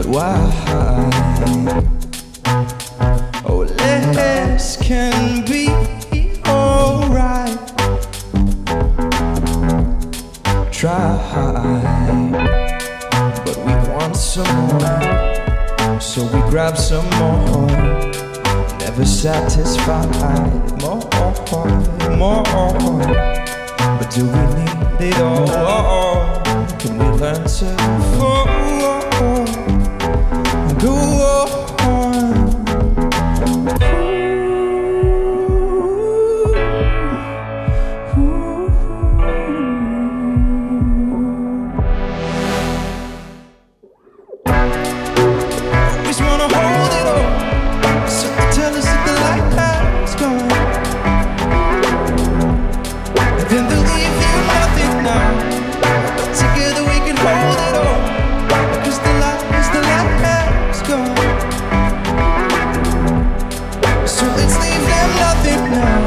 why? Oh, less can be alright. Try, but we want some more, so we grab some more. Never satisfied, more, but do we need it all? Can we learn to go on? Always wanna hold it all, so they tell us that the light has gone, and then they'll leave you nothing now. But together we can hold it all, because the light has gone. So let's leave them nothing now.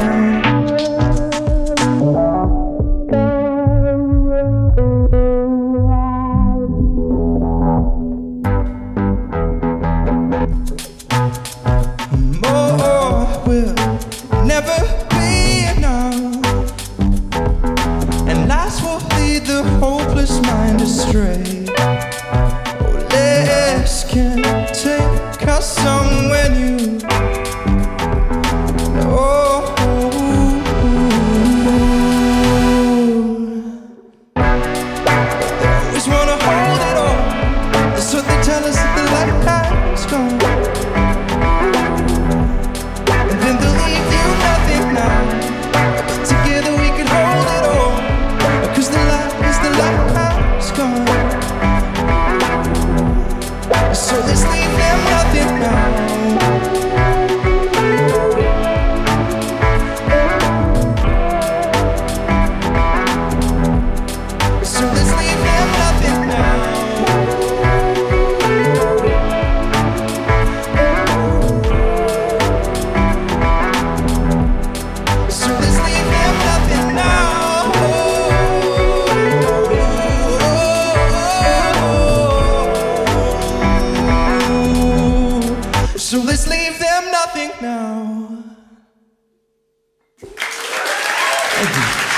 More will never be enough, and lies will lead the hopeless mind astray. Oh, less can take us somewhere new. Oh, they always wanna hold it all, so they tell us that the light has gone, and then they'll leave you nothing now. But together we can hold it all, because the light has gone. So let's leave them nothing now. So let's leave them nothing now. So let's leave them nothing now. So let's leave them nothing now. Thank you.